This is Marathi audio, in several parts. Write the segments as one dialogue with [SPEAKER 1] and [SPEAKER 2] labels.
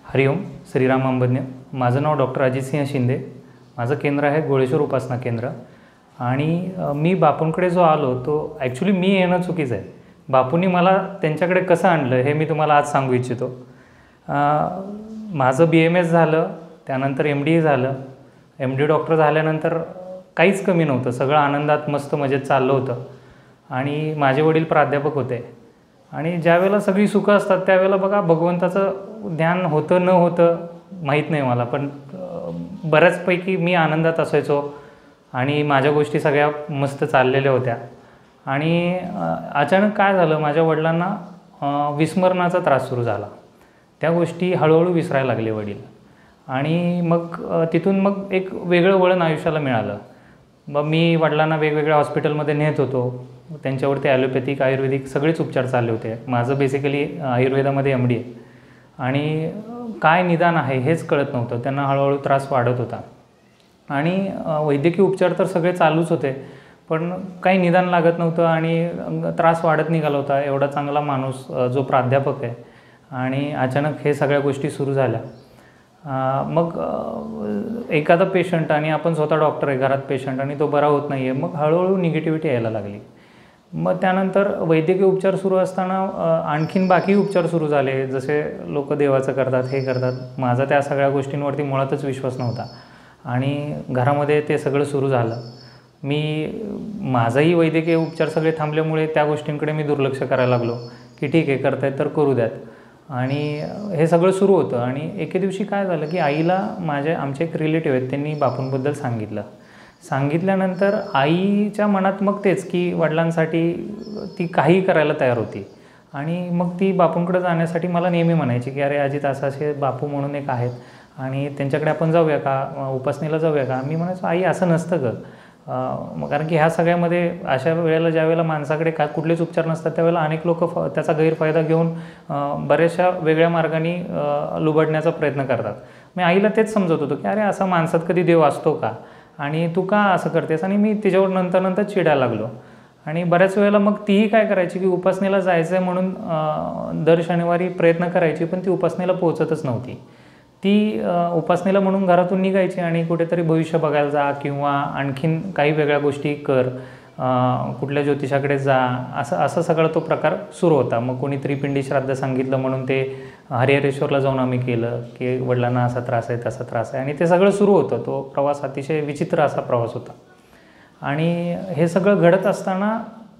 [SPEAKER 1] हरिओम. श्रीराम अंबज्ञ. माझं नाव डॉक्टर अजित सिंह शिंदे. माझं केंद्र आहे गोळेश्वर उपासना केंद्र. आणि मी बापूंकडे जो आलो तो ॲक्च्युली मी येणं चुकीचं आहे. बापूंनी मला त्यांच्याकडे कसं आणलं हे मी तुम्हाला आज सांगू इच्छितो. माझं BMS झालं, त्यानंतर MD झालं. MD डॉक्टर झाल्यानंतर काहीच कमी नव्हतं, सगळं आनंदात मस्त मजेत चाललं होतं. आणि माझे वडील प्राध्यापक होते. आणि ज्यावेळेला सगळी सुखं असतात त्यावेळेला बघा भगवंताचं ध्यान होतं न होतं माहीत नाही मला, पण बऱ्याचपैकी मी आनंदात असायचो आणि माझ्या गोष्टी सगळ्या मस्त चाललेल्या होत्या. आणि अचानक काय झालं, माझ्या वडिलांना विस्मरणाचा त्रास सुरू झाला. त्या गोष्टी हळूहळू विसरायला लागले वडील. आणि मग तिथून मग एक वेगळं वळण आयुष्याला मिळालं. मग मी वडिलांना वेगवेगळ्या हॉस्पिटलमध्ये नेत होतो. त्यांच्यावरती ॲलोपॅथिक आयुर्वेदिक सगळेच उपचार चालले होते. माझं बेसिकली आयुर्वेदामध्ये MD आहे. आणि काय निदान आहे हेच कळत नव्हतं. त्यांना हळूहळू त्रास वाढत होता. आणि वैद्यकीय उपचार तर सगळे चालूच होते, पण काही निदान लागत नव्हतं आणि त्रास वाढत निघाला होता. एवढा चांगला माणूस जो प्राध्यापक आहे आणि अचानक हे सगळ्या गोष्टी सुरू झाल्या. मग एखादा पेशंट आणि आपण स्वतः डॉक्टर आहे, घरात पेशंट आणि तो बरा होत नाही आहे, मग हळूहळू निगेटिव्हिटी यायला लागली. मग त्यानंतर वैद्यकीय उपचार सुरू असताना आणखीन बाकी उपचार सुरू झाले, जसे लोक देवाचं करतात हे करतात. माझा त्या सगळ्या गोष्टींवरती मुळातच विश्वास नव्हता आणि घरामध्ये ते सगळं सुरू झालं. माझाही वैद्यकीय उपचार सगळे थांबल्यामुळे त्या गोष्टींकडे मी दुर्लक्ष करायला लागलो की ठीक आहे करतायत तर करू द्यात. आणि हे सगळं सुरू होतं. आणि एके दिवशी काय झालं की आईला आमचे एक रिलेटिव्ह आहेत, त्यांनी बापूंबद्दल सांगितल्यानंतर आईच्या मनात मग तेच की वडिलांसाठी ती काही करायला तयार होती. आणि मग ती बापूंकडे जाण्यासाठी मला नेहमी म्हणायची की अरे अजित असे बापू म्हणून एक आहेत आणि त्यांच्याकडे आपण जाऊया का, उपासनेला जाऊया का. मी म्हणायचो आई असं नसतं गं. कारण की ह्या सगळ्यामध्ये अशा वेळेला ज्यावेळेला माणसाकडे कुठलेच उपचार नसतात त्यावेळेला अनेक लोक त्याचा गैरफायदा घेऊन बऱ्याचशा वेगळ्या मार्गाने लुबाडण्याचा प्रयत्न करतात. मी आईला तेच समजत होतो की अरे असा माणसात कधी देव असतो का आणि तू का असं करतेस. आणि मी तिच्यावर नंतर चिडायला लागलो. आणि बऱ्याच वेळेला मग तीही काय करायची की उपासनेला जायचं आहे म्हणून दर शनिवारी प्रयत्न करायची, पण ती उपासनेला पोहोचतच नव्हती. ती उपासनेला म्हणून घरातून निघायची आणि कुठेतरी भविष्य बघायला जा किंवा आणखीन काही वेगळ्या गोष्टी कर, कुठल्या ज्योतिषाकडे जा, असं सगळा तो प्रकार सुरू होता. मग कोणी त्रिपिंडी श्राद्ध सांगितलं म्हणून ते हरिहरेश्वरला जाऊन आम्ही केलं की वडिलांना असा त्रास आहे तसा त्रास आहे. आणि ते सगळं सुरू होतं. तो प्रवास अतिशय विचित्र असा प्रवास होता. आणि हे सगळं घडत असताना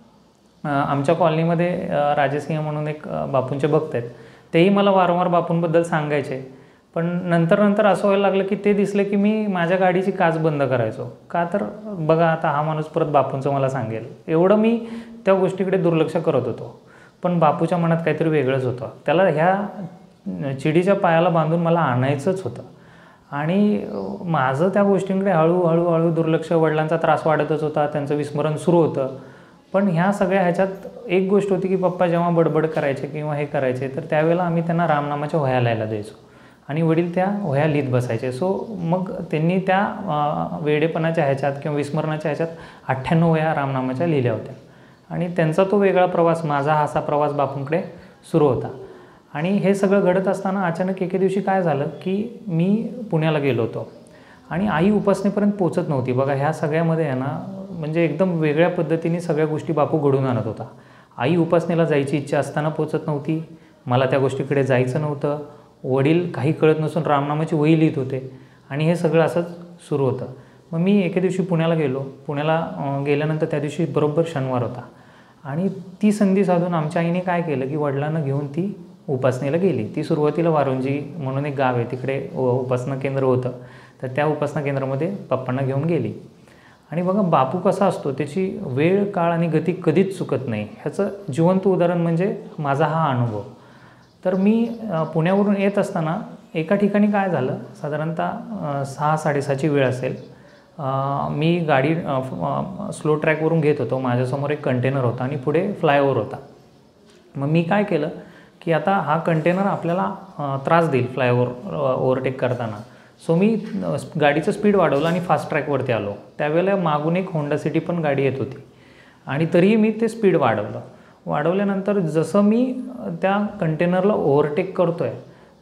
[SPEAKER 1] आमच्या कॉलनीमध्ये राजेसिंह म्हणून एक बापूंचे भक्त आहेत, तेही मला वारंवार बापूंबद्दल सांगायचे. पण नंतर असं व्हायला लागलं की ते दिसले की मी माझ्या गाडीची काच बंद करायचो. का तर बघा आता हा माणूस परत बापूंचं मला सांगेल, एवढं मी त्या गोष्टीकडे दुर्लक्ष करत होतो. पण बापूच्या मनात काहीतरी वेगळंच होतं. त्याला ह्या चिडीच्या पायाला बांधून मला आणायचंच होतं. आणि माझं त्या गोष्टींकडे हळूहळू दुर्लक्ष, वडिलांचा त्रास वाढतच होता, त्यांचं विस्मरण सुरू होतं. पण ह्या सगळ्या ह्याच्यात एक गोष्ट होती की पप्पा जेव्हा बडबड करायचे किंवा हे करायचे तर त्यावेळेला आम्ही त्यांना रामनामाच्या वह्या लिहायला द्यायचो आणि वडील त्या वह्या लिहित बसायचे. मग त्यांनी त्या वेडेपणाच्या ह्याच्यात किंवा विस्मरणाच्या ह्याच्यात 98 वह्या रामनामाच्या लिहिल्या होत्या. आणि त्यांचा तो वेगळा प्रवास, माझा हा असा प्रवास बापूंकडे सुरू होता. आणि हे सगळं घडत असताना अचानक एके दिवशी काय झालं की मी पुण्याला गेलो होतो आणि आई उपासनेपर्यंत पोचत नव्हती. बघा ह्या सगळ्यामध्ये आहे ना, म्हणजे एकदम वेगळ्या पद्धतीने सगळ्या गोष्टी बापू घडून आणत होता. आई उपासनेला जायची इच्छा असताना पोचत नव्हती, मला त्या गोष्टीकडे जायचं नव्हतं. वडील काही कळत नसून रामनामाची वही लिहित होते आणि हे सगळं असंच सुरू होतं. मग मी एके दिवशी पुण्याला गेलो. पुण्याला गेल्यानंतर त्या दिवशी बरोबर शनिवार होता आणि ती संधी साधून आमच्या आईने काय केलं की वडिलांना घेऊन ती उपासनेला गेली. ती सुरुवातीला वारुंजी म्हणून एक गाव आहे, तिकडे उपासना केंद्र होतं, तर त्या उपासना केंद्रामध्ये पप्पांना घेऊन गेली. आणि बघा बापू कसा असतो, त्याची वेळ काळ आणि गती कधीच चुकत नाही. ह्याचं जिवंत उदाहरण म्हणजे माझा हा अनुभव. तर मी पुण्यावरून येत असताना एका ठिकाणी काय झालं, साधारणतः 6-6:30ची वेळ असेल. मी गाडी स्लो ट्रॅकवरून घेत होतो. माझ्यासमोर एक कंटेनर होता आणि पुढे फ्लायओव्हर होता. मग मी काय केलं की आता हा कंटेनर आपल्याला त्रास देईल फ्लायओव्हर ओव्हरटेक करताना. सो मी गाडीचं स्पीड वाढवलं आणि फास्ट ट्रॅकवरती आलो. त्यावेळेला मागून एक होंडा सिटी पण गाडी येत होती आणि तरीही मी ते स्पीड वाढवल्यानंतर जसं मी त्या कंटेनरला ओव्हरटेक करतो आहे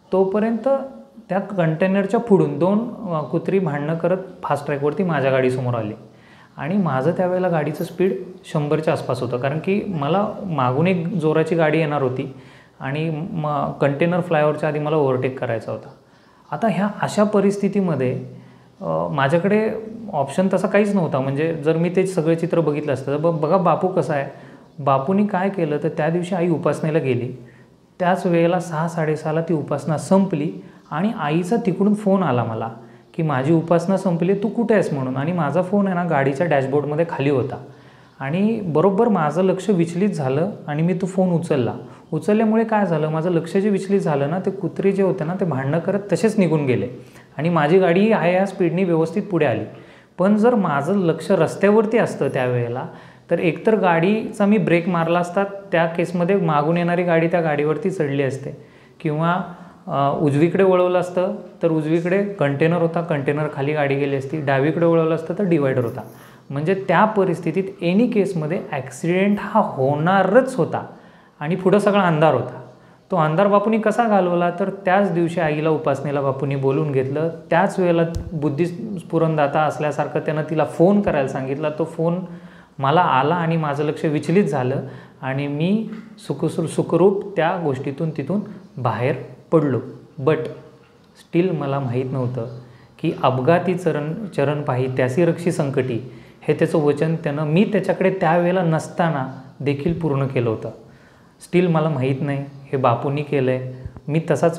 [SPEAKER 1] तोपर्यंत त्या कंटेनरच्या पुढून 2 कुत्री भांडणं करत फास्ट ट्रॅकवरती माझ्या गाडीसमोर आली आणि माझं त्यावेळेला गाडीचं स्पीड 100च्या आसपास होतं, कारण की मला मागून एक जोराची गाडी येणार होती आणि कंटेनर फ्लायओव्हरच्या आधी मला ओव्हरटेक करायचा होता. आता ह्या अशा परिस्थितीमध्ये माझ्याकडे ऑप्शन तसा काहीच नव्हता. म्हणजे जर मी ते सगळं चित्र बघितलं असतं तर बघा बापू कसा आहे. बापूनी काय केलं तर त्या दिवशी आई उपासनेला गेली, त्याच वेळेला 6-6:30ला ती उपासना संपली आणि आईचा तिकडून फोन आला मला की माझी उपासना संपली, तू कुठे आहेस म्हणून. आणि माझा फोन आहे ना गाडीच्या डॅशबोर्डमध्ये खाली होता आणि बरोबर माझं लक्ष विचलित झालं आणि मी तो फोन उचलल्यामुळे काय झालं, माझं लक्ष जे विचलित झालं ना, ते कुत्रे जे होते ना ते भांडणं करत तसेच निघून गेले आणि माझी गाडी आहे या स्पीडनी व्यवस्थित पुढे आली. पण जर माझं लक्ष रस्त्यावरती असतं त्यावेळेला तर एकतर गाडीचा मी ब्रेक मारला असता, त्या केसमध्ये मागून येणारी गाडी त्या गाडीवरती चढली असते, किंवा उजवीकडे वळवलं असतं तर उजवीकडे कंटेनर होता, कंटेनर खाली गाडी गेली असती, डावीकडे वळवलं असतं तर डिवायडर होता. म्हणजे त्या परिस्थितीत एनी केसमध्ये ॲक्सिडेंट हा होणारच होता आणि पुढं सगळा अंधार होता. तो अंधार बापूंनी कसा घालवला तर त्याच दिवशी आईला उपासनेला बापूंनी बोलून घेतलं. त्याच वेळेला बुद्धी स्फुरणदाता असल्यासारखं त्यानं तिला फोन करायला सांगितला. तो फोन मला आला आणि माझं लक्ष विचलित झालं आणि मी सुखरूप त्या गोष्टीतून तिथून बाहेर पडलो. बट स्टील मला माहीत नव्हतं की अपघाती चरण पाही त्यासी रक्षी संकटी हे त्याचं वचन त्यानं मी त्याच्याकडे त्यावेळेला नसताना देखील पूर्ण केलं होतं. स्टील मला माहीत नाही हे बापूंनी केलं आहे. मी तसाच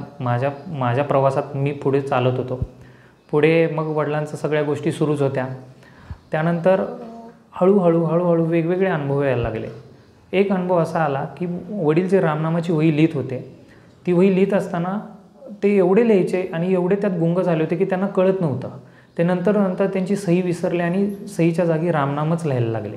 [SPEAKER 1] माझ्या प्रवासात मी पुढे चालत होतो. पुढे मग वडिलांचं सगळ्या गोष्टी सुरूच होत्या. त्यानंतर हळूहळू वेगवेगळे अनुभव यायला लागले. एक अनुभव असा आला की वडील जे रामनामाची वही लिहित होते, ती वही लिहित असताना ते एवढे लिहायचे आणि एवढे त्यात गुंग झाले होते की त्यांना कळत नव्हतं. ते नंतर त्यांची सही विसरले आणि सहीच्या जागी रामनामच लिहायला लागले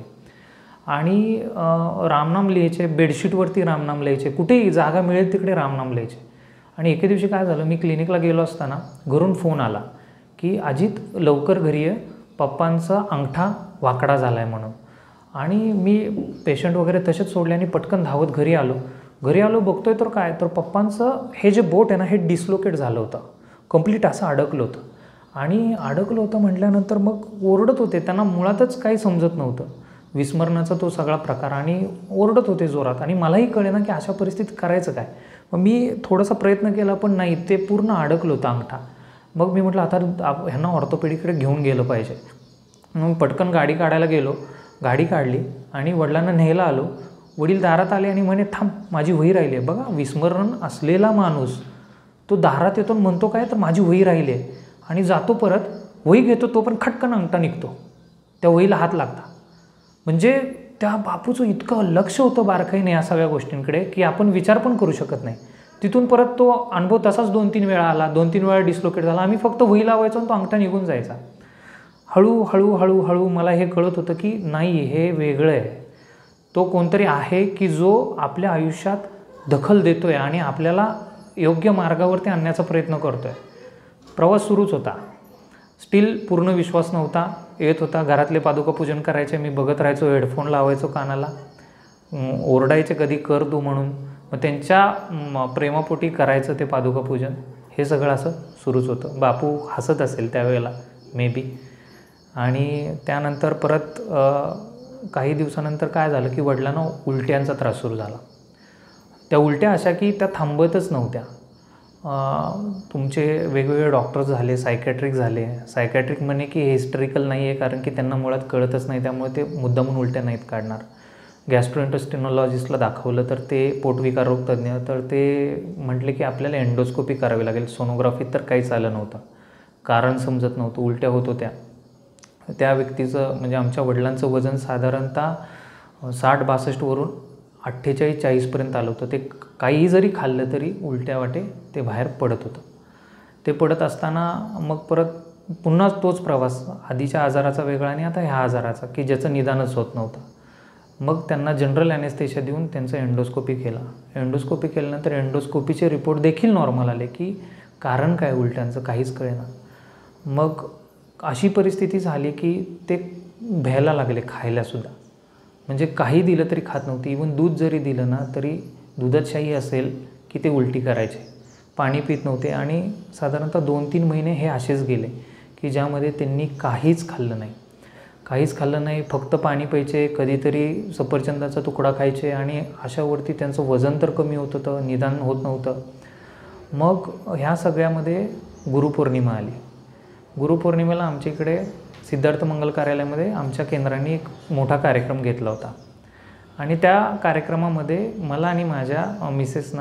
[SPEAKER 1] आणि रामनाम लिहायचे, बेडशीटवरती रामनाम लिहायचे, कुठेही जागा मिळेल तिकडे रामनाम लिहायचे. आणि एके दिवशी काय झालं, मी क्लिनिकला गेलो असताना घरून फोन आला की अजित लवकर घरी ये, पप्पांचा अंगठा वाकडा झाला आहे म्हणून. आणि मी पेशंट वगैरे तसेच सोडले आणि पटकन धावत घरी आलो बघतोय तर काय, तर पप्पांचं हे जे बोट आहे ना हे डिस्लोकेट झालं होतं, कंप्लीट असं अडकलं होतं. आणि अडकलं होतं म्हटल्यानंतर मग ओरडत होते, त्यांना मुळातच काही समजत नव्हतं, विस्मरणाचा तो सगळा प्रकार, आणि ओरडत होते जोरात. आणि मलाही कळेना की अशा परिस्थितीत करायचं काय. मग मी थोडासा प्रयत्न केला पण नाही, ते पूर्ण अडकलं होतं अंगठा. मग मी म्हटलं आता ह्यांना ऑर्थोपेडिकडे घेऊन गेलं पाहिजे. मग पटकन गाडी काढायला गेलो, गाडी काढली आणि वडिलांना न्यायला आलो. वडील दारात आले आणि म्हणे थांब माझी वही राहिली आहे. बघा विस्मरण असलेला माणूस तो दारात येतो म्हणतो काय, तर माझी वही राहिली आहे, आणि जातो परत वही घेतो, तो पण खटकन अंगठा निघतो, त्या वहीला हात लागता. म्हणजे त्या बापूचं इतकं लक्ष होतं बारकाईने या सगळ्या गोष्टींकडे की आपण विचार पण करू शकत नाही. तिथून परत तो अनुभव तसाच 2-3 वेळा आला, 2-3 वेळा डिस्लोकेट झाला. आम्ही फक्त वही लावायचो आणि तो अंगठा निघून जायचा. हळूहळू मला हे कळत होतं की नाही, हे वेगळं आहे. तो कोणतरी आहे की जो आपल्या आयुष्यात दखल देतो आहे आणि आपल्याला योग्य मार्गावरती आणण्याचा प्रयत्न करतो आहे. प्रवास सुरूच होता. स्टील पूर्ण विश्वास नव्हता, येत होता. घरातले पादुका पूजन करायचे, मी बघत राहायचो, हेडफोन लावायचो कानाला, ओरडायचे कधी कर तू म्हणून. मग त्यांच्या प्रेमापोटी करायचं ते पादुका पूजन. हे सगळं असं सुरूच होतं. बापू हसत असेल त्यावेळेला मे बी. आणि त्यानंतर परत काही दिवसानंतर काय झालं की वडिलांना उलट्यांचा त्रास सुरू झाला. त्या उलट्या अशा की त्या थांबतच नव्हत्या. तुमचे वेगवेगळे डॉक्टर्स झाले, सायकॅट्रिक झाले. सायकॅट्रिक म्हणे की हे हिस्टरिकल नाही आहे, कारण की त्यांना मुळात कळतच नाही, त्यामुळे ते मुद्दामून उलट्या नाहीत काढणार. गॅस्ट्रोइंटेस्टिनॉलॉजिस्टला दाखवलं तर ते पोटविकार रोग तज्ज्ञ, तर ते म्हटले की आपल्याला एंडोस्कोपी करावी लागेल. सोनोग्राफीत तर काहीच आलं नव्हतं, कारण समजत नव्हतं, उलट्या होत होत्या. त्या व्यक्तीचं म्हणजे आमच्या वडिलांचं वजन साधारणतः 60-62वरून 48-40पर्यंत आलं होतं. ते काहीही जरी खाल्लं तरी उलट्या वाटे ते बाहेर पडत होतं. ते पडत असताना मग परत पुन्हा तोच प्रवास, आधीच्या आजाराचा वेगळा आणि आता ह्या आजाराचा की ज्याचं निदानच होत नव्हतं. मग त्यांना जनरल ॲनेस्थेशिया देऊन त्यांचं एंडोस्कोपी केला. एंडोस्कोपी केल्यानंतर एंडोस्कोपीचे रिपोर्ट देखील नॉर्मल आले की कारण काय उलट्यांचं काहीच कळेना. मग अशी परिस्थिती झाली की ते भ्यायला लागले खायलासुद्धा. म्हणजे काही दिलं तरी खात नव्हती. इवन दूध जरी दिलं ना तरी दुधात शाई असेल की ते उलटी करायचे. पाणी पित नव्हते आणि साधारणतः 2-3 महिने हे असेच गेले की ज्यामध्ये त्यांनी काहीच खाल्लं नाही, काहीच खाल्लं नाही, फक्त पाणी प्यायचे, कधीतरी सफरचंदाचा तुकडा खायचे आणि अशावरती त्यांचं वजन तर कमी होत होतं, निदान होत नव्हतं. मग ह्या सगळ्यामध्ये गुरुपौर्णिमा आली. गुरुपौर्णिमेला आमच्या इकडे सिद्धार्थ मंगल कार्यालयामध्ये आमच्या केंद्राने एक मोठा कार्यक्रम घेतला होता आणि त्या कार्यक्रमामध्ये मला आणि माझ्या मिसेसना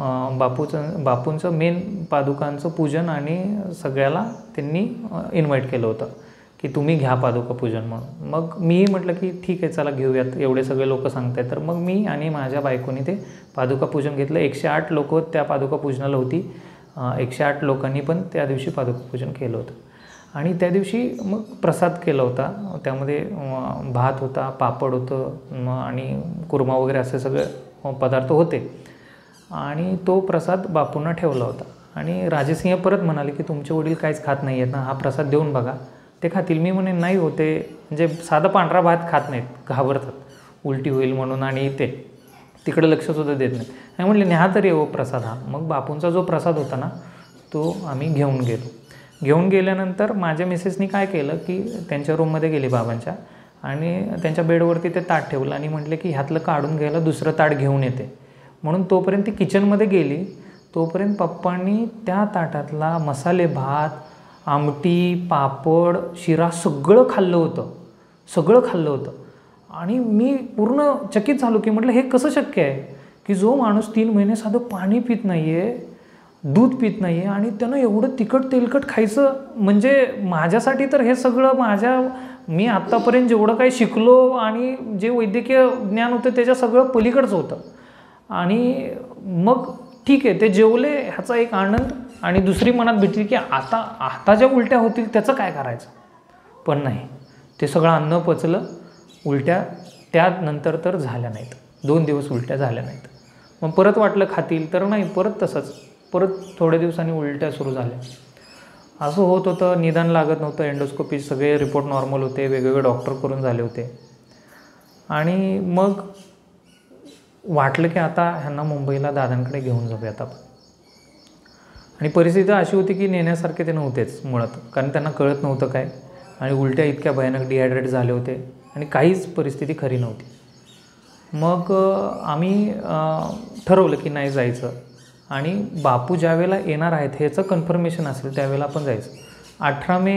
[SPEAKER 1] बापूंचं मेन पादुकांचं पूजन आणि सगळ्याला त्यांनी इन्व्हाइट केलं होतं की तुम्ही घ्या पादुका पूजन म्हणून. मग मीही म्हटलं की ठीक आहे, चला घेऊयात, एवढे सगळे लोक सांगत आहेत. तर मग मी आणि माझ्या बायकोनी ते पादुका पूजन घेतलं. 108 लोक त्या पादुका पूजनाला होती. 108 लोकांनी पण त्या दिवशी पादुका पूजन केलं होतं आणि त्या दिवशी मग प्रसाद केला होता. त्यामध्ये भात होता, पापड होतं आणि कुर्मा वगैरे असे सगळे पदार्थ होते आणि तो प्रसाद बापूंना ठेवला होता. आणि राजेसिंह परत म्हणाले की तुमचे वडील काहीच खात नाही आहेत ना, हा प्रसाद देऊन बघा, ते खातील. मी म्हणे नाही होते, म्हणजे साधा पांढरा भात खात नाहीत, घाबरतात, उलटी होईल म्हणून आणि ते तिकडे लक्षसुद्धा देत नाही. आणि म्हटले न्या तरी हो प्रसाद हा. मग बापूंचा जो प्रसाद होता ना तो आम्ही घेऊन गेलो. घेऊन गेल्यानंतर माझ्या मिसेसनी काय केलं की त्यांच्या रूममध्ये गेली बाबांच्या आणि त्यांच्या बेडवरती ते ताट ठेवलं आणि म्हटले की ह्यातलं काढून घ्यायला दुसरं ताट घेऊन येते म्हणून. तोपर्यंत ती किचनमध्ये गेली, तोपर्यंत पप्पांनी त्या ताटातला मसाले भात, आमटी, पापड, शिरा सगळं खाल्लं होतं, सगळं खाल्लं होतं. आणि मी पूर्ण चकित झालो की म्हटलं हे कसं शक्य आहे की जो माणूस 3 महिने साधं पाणी पित नाही आहे, दूध पित नाही आहे आणि त्यानं एवढं तिखट तेलकट खायचं, म्हणजे माझ्यासाठी तर हे सगळं मी आत्तापर्यंत जेवढं काही शिकलो आणि जे वैद्यकीय ज्ञान होतं त्याच्या सगळं पलीकडचं होतं. आणि मग ठीक आहे, ते जेवले ह्याचा एक आनंद आणि दुसरी मनात भीती की आता ज्या उलट्या होतील त्याचं काय करायचं. पण नाही, ते सगळं अन्न पचलं. उलट्या त्यानंतर तर झाल्या नाहीत, 2 दिवस उलट्या झाल्या नाहीत. मग परत वाटलं खातील तर नाही, परत तसंच, परत थोड्या दिवसांनी उलट्या सुरू झाल्या. असं होत होतं, निदान लागत नव्हतं. एंडोस्कोपी सगळे रिपोर्ट नॉर्मल होते, वेगवेगळे डॉक्टर करून झाले होते. आणि मग वाटलं की आता ह्यांना मुंबईला दादांकडे घेऊन जाऊयात आपण. आणि परिस्थिती अशी होती की नेण्यासारखे ते नव्हतेच मुळात, कारण त्यांना कळत नव्हतं काय आणि उलट्या इतक्या भयानक डिहायड्रेट झाले होते आणि काहीच परिस्थिती खरी नव्हती. मग आम्ही ठरवलं की नाही जायचं आणि बापू ज्यावेळेला येणार आहेत ह्याचं कन्फर्मेशन असेल त्यावेळेला आपण जायचं. 18 मे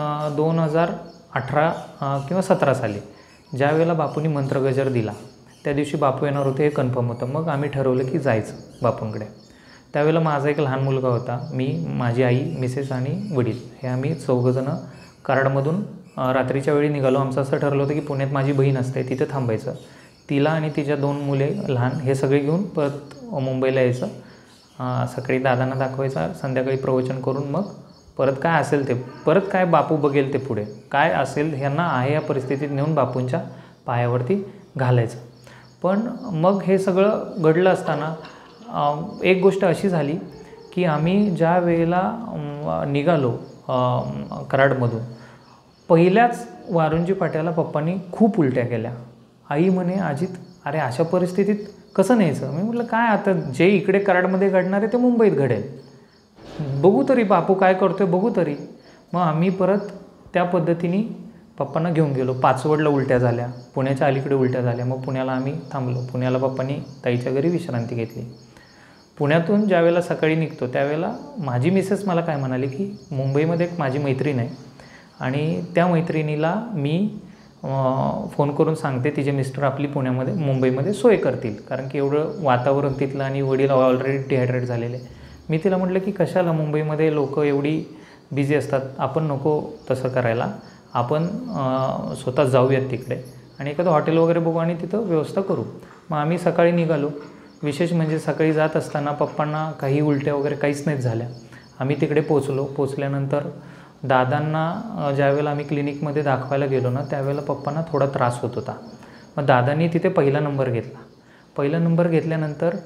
[SPEAKER 1] 2018 किंवा 17 साली ज्यावेळेला बापूंनी मंत्रगजर दिला त्या दिवशी बापू येणार होते हे कन्फर्म होतं. मग आम्ही ठरवलं की जायचं बापूंकडे. त्यावेळेला माझा एक लहान मुलगा होता, मी, माझी आई, मिसेस आणि वडील हे आम्ही 4 जणं कराडमधून रात्रीच्या वेळी निघालो. आमचं असं ठरलं होतं की पुण्यात माझी बहीण असते, तिथे थांबायचं, तिला आणि तिच्या 2 मुले लहान हे सगळे घेऊन परत मुंबईला यायचं. सकाळी दादांना दाखवायचा, संध्याकाळी प्रवचन करून मग परत काय असेल ते, परत काय बापू बघेल ते पुढे काय असेल ह्यांना आहे या परिस्थितीत नेऊन बापूंच्या पायावरती घालायचं. पण मग हे सगळं घडलं असताना एक गोष्ट अशी झाली की आम्ही ज्या वेळेला निघालो कराडमधून, पहिल्याच वारुंजी पाट्याला पप्पांनी खूप उलट्या केल्या. आई म्हणे अजित अरे अशा परिस्थितीत कसं न्यायचं. मी म्हटलं काय आता जे इकडे कराडमध्ये घडणार आहे ते मुंबईत घडेल, बघू तरी बापू काय करतोय बघू तरी. मग आम्ही परत त्या पद्धतीने पप्पांना घेऊन गेलो. पाचवडला उलट्या झाल्या, पुण्याच्या अलीकडे उलट्या झाल्या. मग पुण्याला आम्ही थांबलो. पुण्याला पप्पांनी ताईच्या घरी विश्रांती घेतली. पुण्यातून ज्यावेळेला सकाळी निघतो त्यावेळेला माझी मिसेस मला काय म्हणाली की मुंबईमध्ये एक माझी मैत्रीण आहे आणि त्या मैत्रिणीला मी फोन करून सांगते तिचे मिस्टर आपली मुंबईमध्ये सोय करतील, कारण की एवढं वातावरण तिथलं आणि वडील ऑलरेडी डिहायड्रेट झालेले. मी तिला म्हटलं की कशाला, मुंबईमध्ये लोक एवढी बिझी असतात, आपण नको तसं करायला, आपण स्वतः जाऊयात तिकडे आणि एखादं हॉटेल वगैरे बघू आणि तिथं व्यवस्था करू. मग आम्ही सकाळी निघालो. विशेष म्हणजे सकाळी जात असताना पप्पांना काही उलट्या वगैरे काहीच नाहीत झाल्या. आम्ही तिकडे पोचल्यानंतर दादांना ज्यावेळेला आम्ही क्लिनिकमध्ये दाखवायला गेलो ना त्यावेळेला पप्पांना थोडा त्रास होत होता. मग दादांनी तिथे पहिला नंबर घेतला. पहिला नंबर घेतल्यानंतर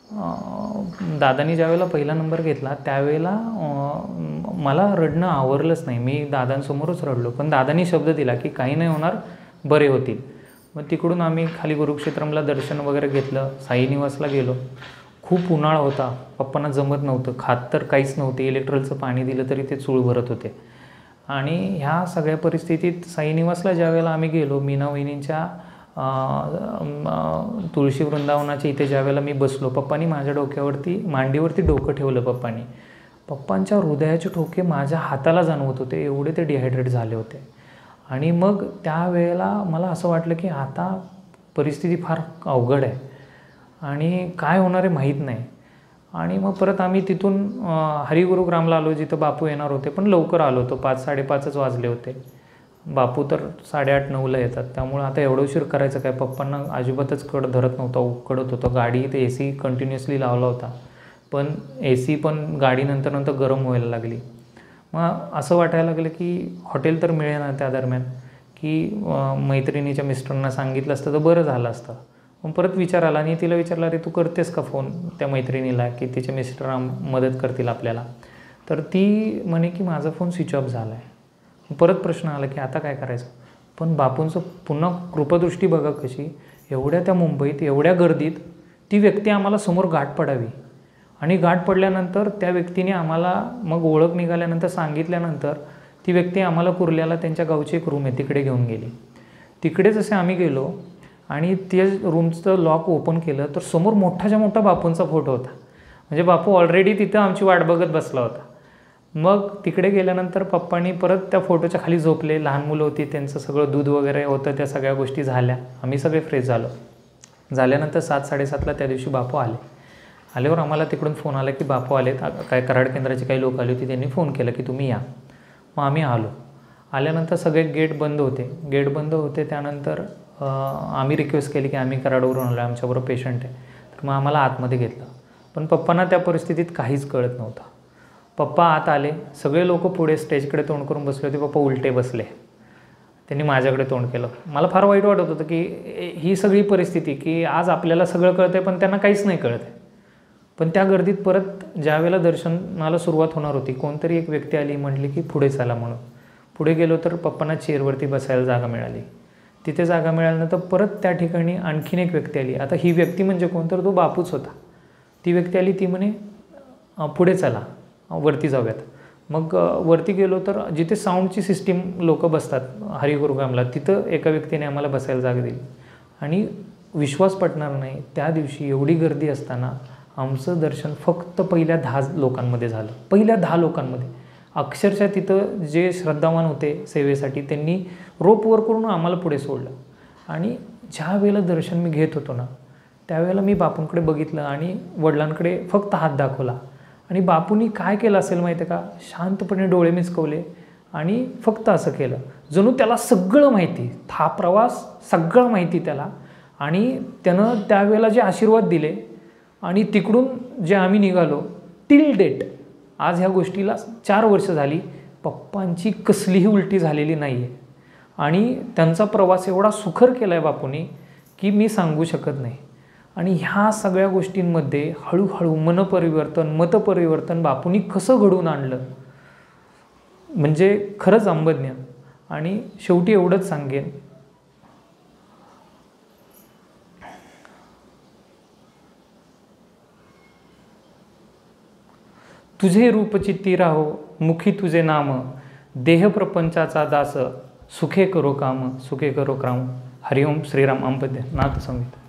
[SPEAKER 1] दादांनी ज्यावेळेला पहिला नंबर घेतला त्यावेळेला मला रडणं आवरलंच नाही. मी दादांसमोरच रडलो. पण दादांनी शब्द दिला की काही नाही होणार, बरे होतील. मग तिकडून आम्ही खाली गुरुक्षेत्रमला दर्शन वगैरे घेतलं, साई निवासला गेलो. खूप उन्हाळा होता, पप्पांना जमत नव्हतं, खात तर काहीच नव्हते, इलेक्ट्रॉलचं पाणी दिलं तरी ते चूळ भरत होते. आणि ह्या सगळ्या परिस्थितीत साई निवासला ज्यावेळेला आम्ही गेलो, मीना वहिनींच्या तुळशी वृंदावनाच्या इथे ज्यावेळेला मी बसलो, पप्पांनी माझ्या डोक्यावरती मांडीवरती डोकं ठेवलं पप्पांनी. पप्पांच्या हृदयाचे ठोके माझ्या हाताला जाणवत होते, एवढे ते डिहायड्रेट झाले होते. आणि मग त्यावेळेला मला असं वाटलं की आता परिस्थिती फार अवघड आहे आणि काय होणार आहे माहीत नाही. आणि मग परत आम्ही तिथून हरिगुरुग्रामला आलो, जिथं बापू येणार होते, पण लवकर आलो होतो, 5-5:30च वाजले होते. बापू तर 8:30-9ला येतात, त्यामुळे आता एवढं उशीर करायचं काय. पप्पांना अजिबातच कड धरत नव्हता, उकडत होतं. गाडी ते AC कंटिन्युअसली लावला होता, पण AC पण गाडी नंतर गरम व्हायला लागली. मग असं वाटायला लागलं की हॉटेल तर मिळेना त्या दरम्यान, की मैत्रिणीच्या मिस्टरांना सांगितलं असतं तर बरं झालं असतं. मग परत विचार आला आणि तिला विचारलं, अरे तू करतेस का फोन त्या मैत्रिणीला की तिचे मिस्टर मदत करतील आपल्याला. तर ती म्हणे की माझा फोन स्विच ऑफ झाला आहे. परत प्रश्न आला की आता काय करायचं. पण बापूंचं पुन्हा कृपादृष्टी बघा कशी, एवढ्या त्या मुंबईत एवढ्या गर्दीत ती व्यक्ती आम्हाला समोर गाठ पडावी. आणि गाठ पडल्यानंतर त्या व्यक्तीने आम्हाला मग ओळख निघाल्यानंतर सांगितल्यानंतर ती व्यक्ती आम्हाला कुर्ल्याला त्यांच्या गावची एक रूम आहे तिकडे घेऊन गेली. तिकडे जसे आम्ही गेलो आणि ते रूमचं लॉक ओपन केलं तर समोर मोठाच्या मोठा बापूंचा फोटो होता. म्हणजे बापू ऑलरेडी तिथं आमची वाट बघत बसला होता. मग तिकडे गेल्यानंतर पप्पांनी परत त्या फोटोच्या खाली झोपले. लहान मुलं होती, त्यांचं सगळं दूध वगैरे होतं, त्या सगळ्या गोष्टी झाल्या. आम्ही सगळे फ्रेश झालो. झाल्यानंतर 7-7:30ला त्या दिवशी बापू आले. आल्यावर आम्हाला तिकडून फोन आला की बापू आलेत, काय कराड केंद्राची काही लोक आली होती, त्यांनी फोन केला की तुम्ही या. मग आम्ही आलो. आल्यानंतर सगळे गेट बंद होते. त्यानंतर आम्ही रिक्वेस्ट केली की आम्ही कराडवरून आलो, आमच्याबरोबर पेशंट आहे. तर मग आम्हाला आतमध्ये घेतलं. पण पप्पांना त्या परिस्थितीत काहीच कळत नव्हतं. पप्पा आत आले, सगळे लोक पुढे स्टेजकडे तोंड करून बसले होते. पप्पा उलटे बसले, त्यांनी माझ्याकडे तोंड केलं. मला फार वाईट वाटत होतं की ही सगळी परिस्थिती की आज आपल्याला सगळं कळतं आहे पण त्यांना काहीच नाही कळत आहे. पण त्या गर्दीत परत ज्यावेळेला दर्शनाला सुरुवात होणार होती, कोणतरी एक व्यक्ती आली, म्हटली की पुढे चला म्हणून. पुढे गेलो तर पप्पांना चेअरवरती बसायला जागा मिळाली. तिथे जागा मिळाल्यानंतर परत त्या ठिकाणी आणखीन एक व्यक्ती आली. आता ही व्यक्ती म्हणजे कोण, तर तो बापूच होता. ती व्यक्ती आली, ती म्हणे पुढे चला, वरती जाऊयात. मग वरती गेलो तर जिथे साऊंडची सिस्टीम लोक बसतात हरिगुरुग्रामला, तिथं एका व्यक्तीने आम्हाला बसायला जागा दिली. आणि विश्वास पटणार नाही, त्या दिवशी एवढी गर्दी असताना आमचं दर्शन फक्त पहिल्या 10 लोकांमध्ये झालं. पहिल्या 10 लोकांमध्ये अक्षरशः तिथं जे श्रद्धावान होते सेवेसाठी, त्यांनी रोपवर करून आम्हाला पुढे सोडलं. आणि ज्या वेळेला दर्शन मी घेत होतो ना, त्यावेळेला मी बापूंकडे बघितलं आणि वडिलांकडे फक्त हात दाखवला. आणि बापूंनी काय केलं असेल माहिती आहे का, शांतपणे डोळे मिचकवले आणि फक्त असं केलं, जणू त्याला सगळं माहिती, हा प्रवास सगळं माहिती त्याला. आणि त्यानं त्यावेळेला जे आशीर्वाद दिले आणि तिकडून जे आम्ही निघालो, टिल डेट आज ह्या गोष्टीला 4 वर्ष झाली, पप्पांची कसलीही उलटी झालेली नाही आहे. आणि त्यांचा प्रवास एवढा सुखर केला आहे बापूंनी की मी सांगू शकत नाही. आणि ह्या सगळ्या गोष्टींमध्ये हळूहळू मनपरिवर्तन, मतपरिवर्तन बापूंनी कसं घडवून आणलं म्हणजे खरंच अंबज्ञ. आणि शेवटी एवढंच सांगेन, तुझे रूप चित्ती राहो, मुखी तुझे नाम, देह प्रपंचाचा दास, सुखे करो काम, सुखे करो क्राम. हरिओम श्रीराम अंबज्ञ नाथ संगीत.